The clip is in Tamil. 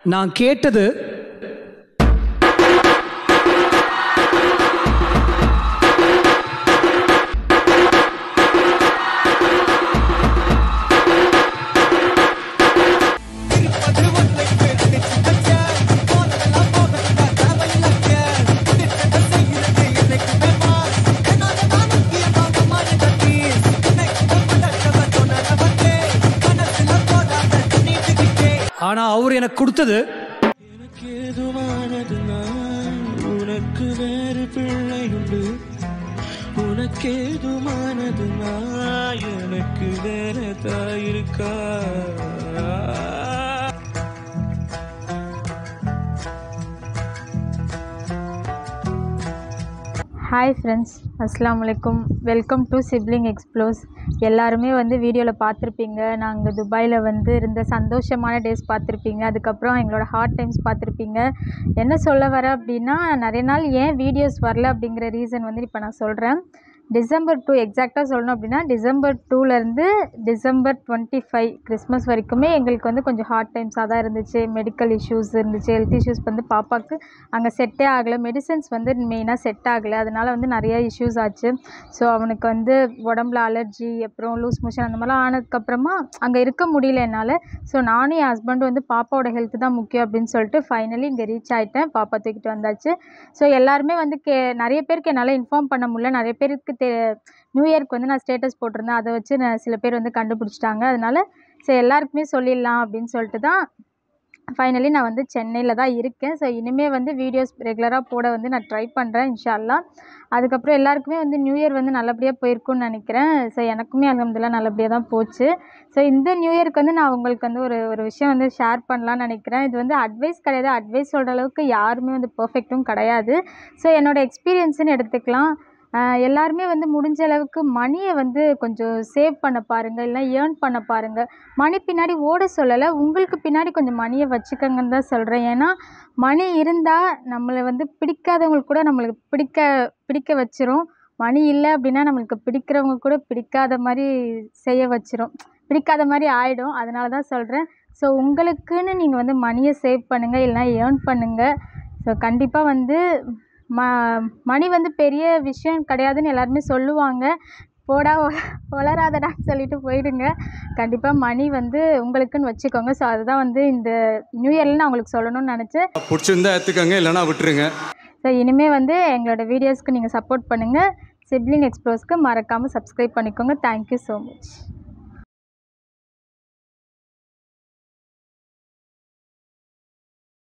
நான் கேட்டது ஆனா அவர் எனக்கு கொடுத்தது எனக்கு ஏதுவானது நான் உனக்கு வேறு பிள்ளை உண்டு உனக்கு ஏதுவானது நான் எனக்கு வேற தாயிருக்கா ஹாய் ஃப்ரெண்ட்ஸ், அஸ்ஸலாமு அலைக்கும். Welcome to sibling explores. எல்லாருமே வீடியோவில் பார்த்துருப்பீங்க. நாங்கள் துபாயில் இருந்த சந்தோஷமான டேஸ் பார்த்துருப்பீங்க. அதுக்கப்புறம் எங்களோட ஹார்ட் டைம்ஸ் பார்த்துருப்பீங்க. என்ன சொல்ல வரேன் அப்படின்னா, நிறைய நாள் ஏன் வீடியோஸ் வரல அப்படிங்கிற ரீசன் இப்போ நான் சொல்கிறேன். டிசம்பர் 2 எக்ஸாக்டாக சொல்லணும் அப்படின்னா, டிசம்பர் 2லேருந்து டிசம்பர் 25 கிறிஸ்மஸ் வரைக்குமே எங்களுக்கு கொஞ்சம் ஹார்ட் டைம்ஸாக தான் இருந்துச்சு. மெடிக்கல் இஷ்யூஸ் இருந்துச்சு, ஹெல்த் இஷ்யூஸ் பாப்பாவுக்கு அங்கே செட்டே ஆகலை. மெடிசன்ஸ் மெயினாக செட் ஆகலை. அதனால் நிறையா இஷ்யூஸ் ஆச்சு. ஸோ அவனுக்கு உடம்புல அலர்ஜி, அப்புறம் லூஸ் மோஷன் அந்த மாதிரிலாம் ஆனதுக்கப்புறமா அங்கே இருக்க முடியல என்னால். ஸோ நானும் என் ஹஸ்பண்டும் பாப்பாவோட ஹெல்த் தான் முக்கியம் அப்படின்னு சொல்லிட்டு ஃபைனலி இங்கே ரீச் ஆகிட்டேன். பாப்பா தூக்கிட்டு வந்தாச்சு. ஸோ எல்லாருமே நிறைய பேருக்கு என்னால் இன்ஃபார்ம் பண்ண முடியல. நிறைய பேருக்கு நியூ இயர்க்கு நான் ஸ்டேட்டஸ் போட்டிருந்தேன். அதை வச்சு சில பேர் கண்டுபிடிச்சிட்டாங்க. அதனால் சரி எல்லாருக்குமே சொல்லிடலாம் அப்படின்னு சொல்லிட்டு தான் ஃபைனலி நான் சென்னையில் தான் இருக்கேன். ஸோ இனிமேல் வீடியோஸ் ரெகுலராக போட நான் ட்ரை பண்ணுறேன் இன்ஷா அல்லாஹ். அதுக்கப்புறம் எல்லாருக்குமே நியூ இயர் நல்லபடியாக போயிருக்குன்னு நினைக்கிறேன். ஸோ எனக்குமே அல்ஹம்துலில்லாஹ் நல்லபடியாக தான் போச்சு. ஸோ இந்த நியூ இயருக்கு நான் உங்களுக்கு ஒரு விஷயம் ஷேர் பண்ணலான்னு நினைக்கிறேன். இது அட்வைஸ் கிடையாது. அட்வைஸ் சொல்கிற அளவுக்கு யாருமே பர்ஃபெக்ட்டும் கிடையாது. ஸோ என்னோடய எக்ஸ்பீரியன்ஸுன்னு எடுத்துக்கலாம். எல்லாருமே முடிஞ்ச அளவுக்கு மணியை கொஞ்சம் சேவ் பண்ண பாருங்கள், இல்லைனா ஏர்ன் பண்ண பாருங்கள். மணி பின்னாடி ஓட சொல்லலை, உங்களுக்கு பின்னாடி கொஞ்சம் மணியை வச்சுக்கங்கன்னு தான் சொல்கிறேன். ஏன்னா மணி இருந்தால் நம்மளை பிடிக்காதவங்களுக்கு கூட நம்மளுக்கு பிடிக்க வச்சிரும். மணி இல்லை அப்படின்னா நம்மளுக்கு பிடிக்கிறவங்க கூட பிடிக்காத மாதிரி செய்ய வச்சிரும், பிடிக்காத மாதிரி ஆகிடும். அதனால தான் சொல்கிறேன். ஸோ உங்களுக்குன்னு நீங்கள் மணியை சேவ் பண்ணுங்கள், இல்லைனா ஏர்ன் பண்ணுங்கள். ஸோ கண்டிப்பாக மணி பெரிய விஷயம் கிடையாதுன்னு எல்லாருமே சொல்லுவாங்க. போடா வளராதடான்னு சொல்லிட்டு போயிடுங்க. கண்டிப்பாக மணி உங்களுக்குன்னு வச்சுக்கோங்க. ஸோ அதுதான் இந்த நியூ இயரில் நான் உங்களுக்கு சொல்லணும்னு நினச்சேன். பிடிச்சிருந்தா எடுத்துக்கோங்க, இல்லைனா விட்டுருங்க. ஸோ இனிமேல் எங்களோட வீடியோஸ்க்கு நீங்கள் சப்போர்ட் பண்ணுங்கள். சிப்ளிங் எக்ஸ்ப்ளோர்ஸ்க்கு மறக்காமல் சப்ஸ்கிரைப் பண்ணிக்கோங்க. Thank you so much.